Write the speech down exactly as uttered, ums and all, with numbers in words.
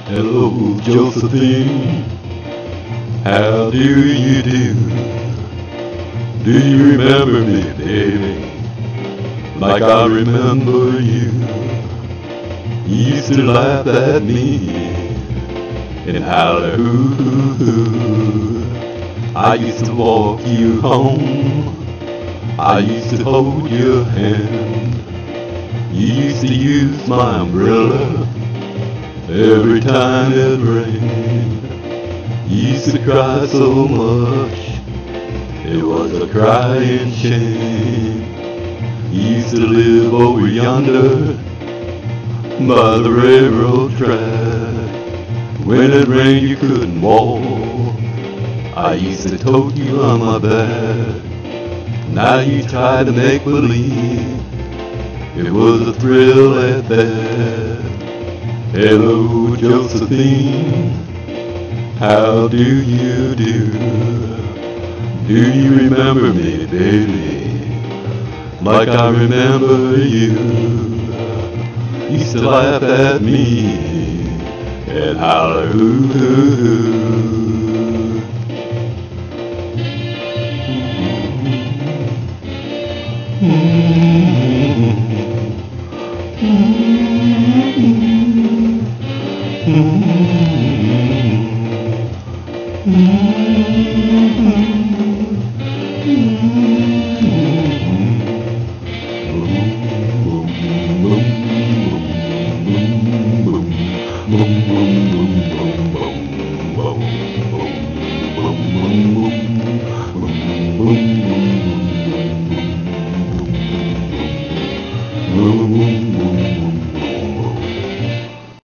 Hello, Josephine, how do you do? Do you remember me, baby, like I remember you? You used to laugh at me and holler hoo hoo hoo. I used to walk you home, I used to hold your hand. You used to use my umbrella every time it rained. You used to cry so much, it was a crying shame. You used to live over yonder by the railroad track. When it rained you couldn't walk, I used to tote you on my back. Now you try to make believe it was a thrill at that. Hello, Josephine, how do you do? Do you remember me, baby, like I remember you? Used to laugh at me and holler hoo hoo hoo. Boom, boom, boom.